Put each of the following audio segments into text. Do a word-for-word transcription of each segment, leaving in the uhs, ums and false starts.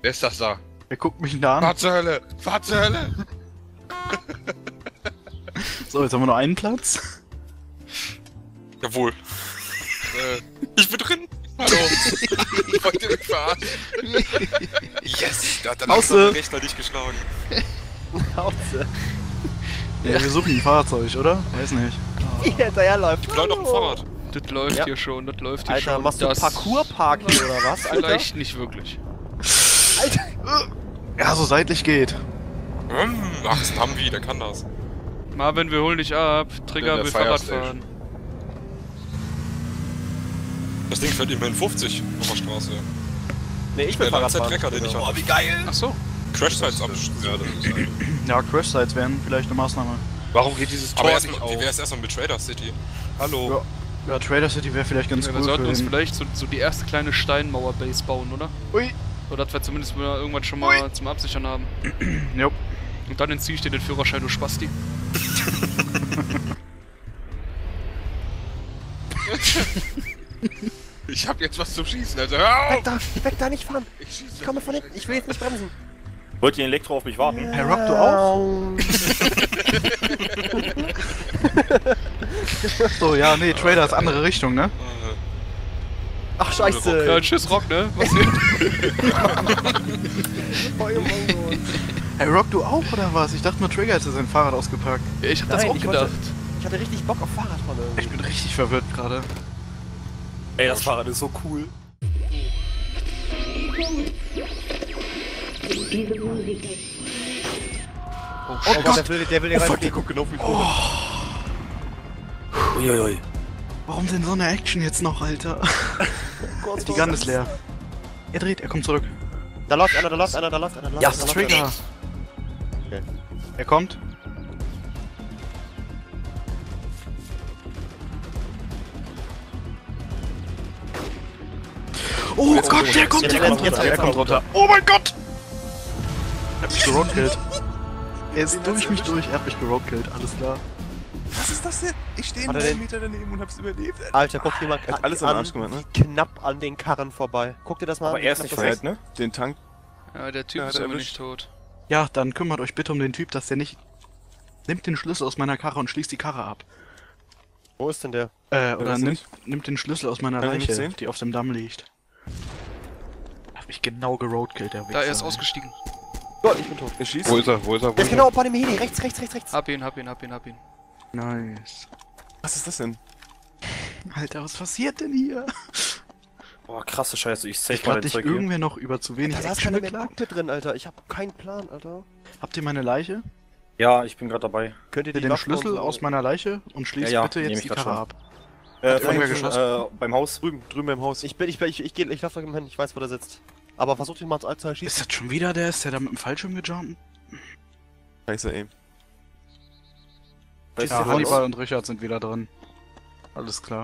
Wer ist das da? Wer guckt mich denn da an? Fahr zur Hölle! Fahr zur Hölle! So, jetzt haben wir noch einen Platz. Jawohl. Äh, Ich bin drin. hallo! Wollt ihr mich verarschen? Yes! Da hat dann Außer- der Rechner dich geschlagen. Hause. Ja, wir suchen ein Fahrzeug, oder? Weiß nicht. Wie hinterherläuft. Ich bin halt auf dem Fahrrad. Das läuft Ja. hier schon, das läuft hier Alter, schon. machst du das Parkour-Park hier oder was, Alter? Vielleicht nicht wirklich. Alter. Ja, so seitlich geht. Hm, Ach, ist ein Humvee, der kann das. Marvin, wir holen dich ab. Trigger Ja, der will Fire Fahrrad Station. fahren. Das Ding fährt immerhin fünfzig auf der Straße. Nee, ich will Der Fahrrad Langzeit fahren. Trecker, den ich Genau. habe. Oh, wie geil! Ach so. Crash-Sites ab. Ja, das ist halt. Ja, Crash-Sites wären vielleicht eine Maßnahme. Warum geht dieses Tor Aber nicht erstmal, auf? wie wär's erstmal mit Trader City? Hallo. Ja, Trader City wäre vielleicht ganz Ja, wir cool sollten für uns den... vielleicht so, so die erste kleine Steinmauer-Base bauen, oder? Ui. So, dass wir zumindest mal irgendwas schon mal Ui. zum Absichern haben. Jupp. Und dann entziehe ich dir den Führerschein, du Spasti. Ich hab jetzt was zum Schießen, also hör Weg auf! da, weg da, nicht fahren. Ich schieße Ich komme von hinten, ich will jetzt nicht bremsen. Wollt ihr Elektro auf mich warten? Hey, Rock, du auch? So, ja, nee, Trader ist andere Richtung, ne? Äh, Ach, Ja, scheiße. tschüss Rock, ne? Was hier? Hey, Rock, du auch, oder was? Ich dachte nur, Trigger hätte sein Fahrrad ausgepackt. Ja, ich hab das Nein, auch ich gedacht. wollte- Ich hatte richtig Bock auf Fahrradfahren. Ich bin richtig verwirrt gerade. Ey, das Fahrrad ist so cool. Diese Musik ist Oh, Gott, der will, der will den Oh, rein. fuck, Der der guckt genau auf mich. Uiuiui. Warum denn so eine Action jetzt noch, Alter? Die Gun ist leer. Er dreht, er kommt zurück. Da läuft einer, da läuft einer, da läuft einer. da läuft Ja, einer, da läuft Trigger. einer. Okay. Er kommt. Oh Gott, der kommt, Jetzt- der kommt jetzt- runter. jetzt- Er kommt runter. Oh mein Gott! Er hat mich geroadkillt. Er ist durch mich durch, er hat mich geroadkillt, alles klar. Was ist das denn? Ich stehe Hat er einen den- Meter daneben und hab's überlebt. Alter, guck dir mal Er hat alles am Arsch gemacht, ne? wie knapp an den Karren vorbei. Guck dir das mal Aber an. wie er ist knapp nicht das verletzt, ne? Den Tank. Ja, der Typ Ja, ist hat er aber erwischt. nicht tot. Ja, dann kümmert euch bitte um den Typ, dass der nicht... Nimmt den Schlüssel aus meiner Karre und schließt die Karre ab. Wo ist denn der? Äh, oder weiß nimmt, nicht. nimmt den Schlüssel aus meiner Kann ich nicht Leiche, sehen? die auf dem Damm liegt. Hab mich genau geroadkillt, der Wichser. Da, er ist ausgestiegen. Gott, ich bin tot. Er schießt. Wo ist er? Wo ist er? Wo Der ist ist genau bei dem Heli. Rechts, rechts, rechts, rechts. Hab ihn, hab ihn, hab ihn, hab ihn. Nice. Was ist das denn? Alter, was passiert denn hier? Boah, krasse Scheiße, ich safe Ich mal hat dein dich Zeug hier. irgendwer noch über zu wenig Da saß Action keiner mehr beklagt? Punkte drin, Alter. Ich hab keinen Plan, Alter. Habt ihr meine Leiche? Ja, ich bin gerade dabei. Könnt ihr Ihr die den Waffen Schlüssel und so- aus meiner Leiche und schließt Ja, ja, bitte nehm jetzt ich die grad Karre schon. ab. Äh, irgendwer von hinten, geschossen? äh, beim Haus. Drüben, drüben im Haus. Ich bin, ich bin, ich, ich, geh, ich lauf da hin. Ich weiß, wo der sitzt. Aber versuch dich mal zu zu schießen. Ist das schon wieder der? Ist der da mit dem Fallschirm gejumpt? Scheiße, ey. Da ist Ja, der Hannibal Haus. und Richard sind wieder drin. Alles klar.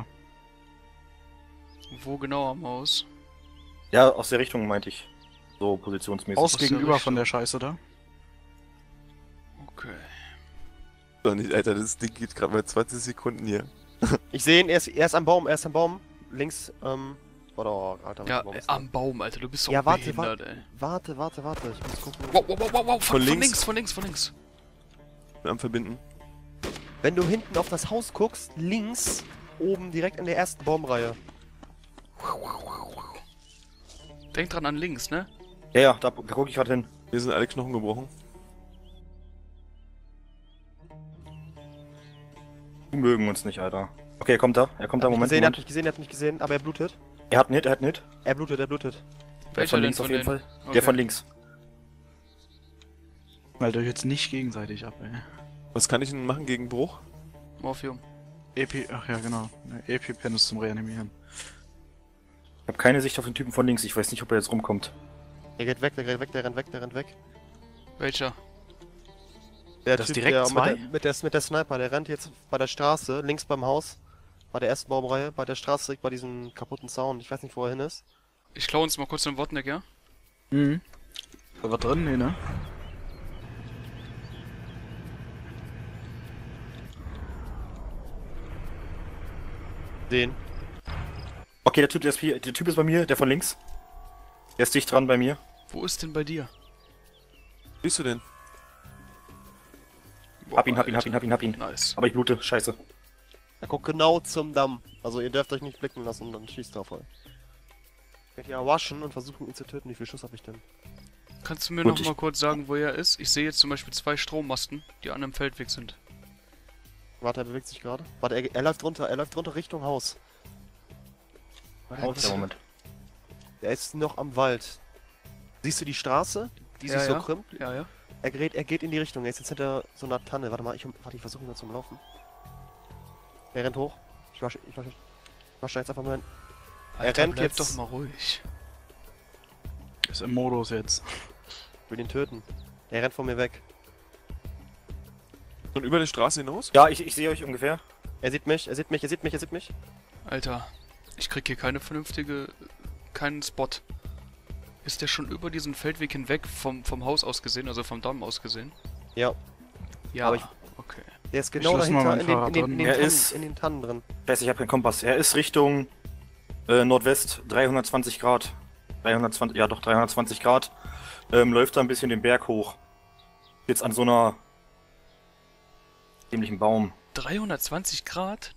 Wo genau am Haus? Ja, aus der Richtung meinte ich. So positionsmäßig. Aus aus der gegenüber Richtung. von der Scheiße da. Okay. Doch nicht, Alter, das Ding geht gerade mal zwanzig Sekunden hier. Ich sehe ihn, er ist, er ist am Baum, er ist am Baum. Links, ähm. Oder, oh, Alter, Ja, Baum äh, ist da. am Baum, Alter, du bist so Ja, warte, behindert, warte. ey. Warte, warte, warte. Ich muss gucken. Wow, wow, wow, wow, wow, von, Von von links? links, von links, von links. Bin am Verbinden. Wenn du hinten auf das Haus guckst, links, oben direkt in der ersten Baumreihe. Denk dran an links, ne? Ja, ja, da, da guck ich gerade hin. Hier sind alle Knochen gebrochen. Die mögen uns nicht, Alter. Okay, er kommt da. Er kommt da, Er hat mich Moment, gesehen, er hat Moment. mich gesehen, er hat mich gesehen, aber er blutet. Er hat einen Hit, er hat einen Hit. Er blutet, er blutet. Der Welcher von denn links von auf jeden denen? Fall. Okay. Der von links. Weil euch jetzt nicht gegenseitig ab, ey. Was kann ich denn machen gegen Bruch? Morphium. Epi, ach ja, genau. Ne, Epi-Pen ist zum Reanimieren. Ich habe keine Sicht auf den Typen von links. Ich weiß nicht, ob er jetzt rumkommt. Der geht weg, der geht weg, der rennt weg, der rennt weg. Welcher? Der Das direkt der, zwei? Mit der, mit, der, mit der Sniper, der rennt jetzt bei der Straße, links beim Haus. Bei der ersten Baumreihe, bei der Straße, direkt bei diesem kaputten Zaun. Ich weiß nicht, wo er hin ist. Ich klau uns mal kurz den Wodneck, ja? Mhm. Da war drin, nee, ne? Den. Okay, der Typ, der ist, hier, der Typ ist bei mir, der von links. Der ist dicht dran bei mir. Wo ist denn bei dir? Wo bist du denn? Boah, Hab ihn, hab ihn, hab Alter. ihn, hab ihn, hab ihn. Nice. Aber ich blute, scheiße. Er guckt genau zum Damm. Also ihr dürft euch nicht blicken lassen und dann schießt er auf euch. Ich werde ja waschen und versuchen ihn zu töten. Wie viel Schuss habe ich denn? Kannst du mir Gut, noch ich- mal kurz sagen, wo er ist? Ich sehe jetzt zum Beispiel zwei Strommasten, die an einem Feldweg sind. Warte, er bewegt sich gerade. Warte, er, er läuft runter, er läuft runter Richtung Haus. Warte, Haus, der Moment. Er ist noch am Wald. Siehst du die Straße, die Ja, sich so ja. krümmt? Ja, ja. Er geht, er geht in die Richtung. Er ist jetzt hinter so einer Tanne. Warte mal, ich, warte, ich versuche ihn mal zum Laufen. Er rennt hoch. Ich wasche, ich wasche, ich wasche jetzt einfach mal hin. Alter, rennt bleib jetzt- doch mal ruhig. Ist im Modus jetzt. Ich will ihn töten. Er rennt von mir weg. Und über die Straße hinaus? Ja, ich, ich sehe euch ungefähr. Er sieht mich, er sieht mich, er sieht mich, er sieht mich. Alter, ich krieg hier keine vernünftige... keinen Spot. Ist der schon über diesen Feldweg hinweg vom, vom Haus aus gesehen, also vom Damm aus gesehen? Ja, Ja, Aber ich- okay. der ist genau lass mal dahinter mein in den, in, Fahrrad den, drin. in, den Er Tannen, ist- in den Tannen drin. Scheiße, ich habe keinen Kompass. Er ist Richtung äh, Nordwest, dreihundertzwanzig Grad. dreihundertzwanzig, ja doch, dreihundertzwanzig Grad. Ähm, läuft da ein bisschen den Berg hoch. Jetzt an so einer dämlichen Baum. dreihundertzwanzig Grad?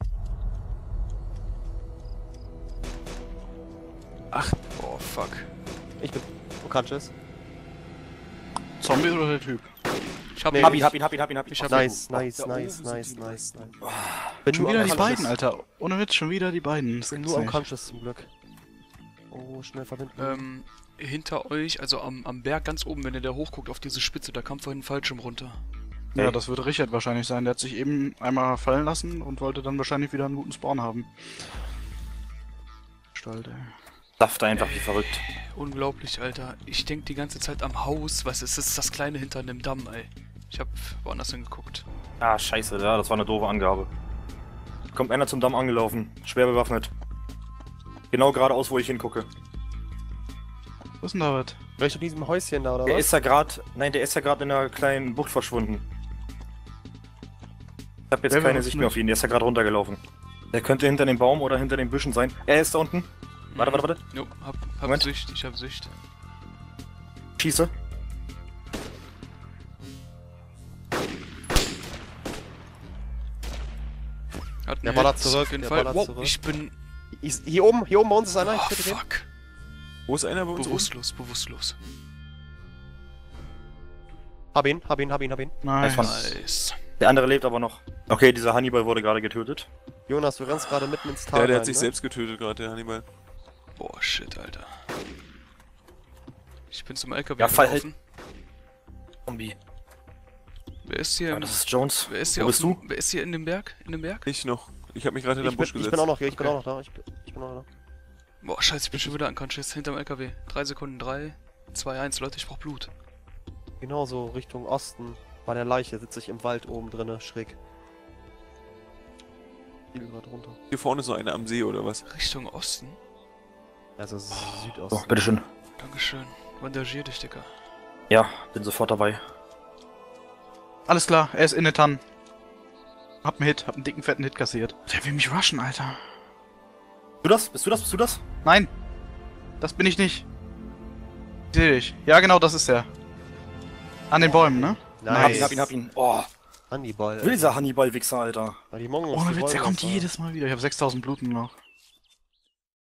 Ach. Boah, fuck. Ich bin unconscious. Zombie oder der Typ? Ich hab Nee, Hab ihn. ihn, hab ihn, hab ihn, hab ihn, hab ihn. Ich hab Nice, da nice, oben nice, sind nice, die nice, meisten. nice. Bin Schon nur wieder die unconscious. beiden, Alter. Ohne Witz, schon wieder die beiden. Das Bin gibt's nur nicht. unconscious zum Glück. Oh, schnell verbinden. Ähm, hinter euch, also am, am Berg ganz oben, wenn ihr da hochguckt auf diese Spitze, da kam vorhin ein Fallschirm runter. Ja, das würde Richard wahrscheinlich sein. Der hat sich eben einmal fallen lassen und wollte dann wahrscheinlich wieder einen guten Spawn haben. Stalt, ey. Saft einfach wie verrückt. Unglaublich, Alter. Ich denk die ganze Zeit am Haus. Was ist das? Ist das kleine hinter dem Damm, ey. Ich hab woanders hingeguckt. Ah, scheiße, ja, das war eine doofe Angabe. Kommt einer zum Damm angelaufen, schwer bewaffnet. Genau geradeaus, wo ich hingucke. Was ist denn da was? Richtung diesem Häuschen da, oder Der was? ist ja gerade, nein, der ist ja gerade in einer kleinen Bucht verschwunden. Ich hab jetzt Wer war keine das Sicht mehr nicht? auf ihn, der ist ja gerade runtergelaufen. Der könnte hinter dem Baum oder hinter den Büschen sein. Er ist da unten. Warte, warte, warte. Jo, hab, hab Moment. Sicht, ich hab Sicht. Schieße. Hat Der einen ballert Hit, zurück, Auf jeden der Fall. ballert Wow, zurück. ich bin... Ist- Hier oben, hier oben bei uns ist einer. Oh, Ich töte den. fuck. Wo ist einer bei uns? Bewusstlos, bewusstlos. Hab ihn, hab ihn, hab ihn, hab ihn. Nice. Von- Nice. Der andere lebt aber noch. Okay, dieser Hannibal wurde gerade getötet. Jonas, du rennst gerade mitten ins Tal Ja, der rein, hat sich ne? selbst getötet gerade, der Hannibal. Boah, shit, Alter. Ich bin zum L K W Ja, fall- gelaufen. Zombie. Wer ist hier? Ja, im- das ist Jones. Wer ist hier Wo auf bist dem, du? Wer ist hier in dem Berg? In dem Berg? Ich noch. Ich habe mich gerade in Ich den bin, Busch ich gesetzt. bin auch noch hier, ich bin Okay. auch noch da. Ich bin, ich bin auch noch da. Boah, scheiße, ich bin schon wieder unconscious. Hinterm L K W. Drei Sekunden. Drei, zwei, eins. Leute, ich brauch Blut. Genau so Richtung Osten. Bei der Leiche sitze ich im Wald oben drinne, schräg. Ich bin gerade runter. Hier vorne ist noch einer am See oder was? Richtung Osten? Also So, Südosten. bitteschön. Dankeschön. Bandagier dich, Dicker. Ja, bin sofort dabei. Alles klar, er ist in den Tannen. Hab einen Hit, hab einen dicken, fetten Hit kassiert. Der will mich rushen, Alter. Bist du das? Bist du das? Bist du das? Nein! Das bin ich nicht. Ich seh dich. Ja, genau, das ist er. An den Bäumen, ne? Hab ihn, Nice. hab ihn, hab ihn. Oh, Hannibal. will dieser Hannibal-Wichser, Alter. Ey. Die Mongos, Ohne die Witz, wollen der kommt das, ja. jedes Mal wieder. Ich hab sechstausend Bluten noch.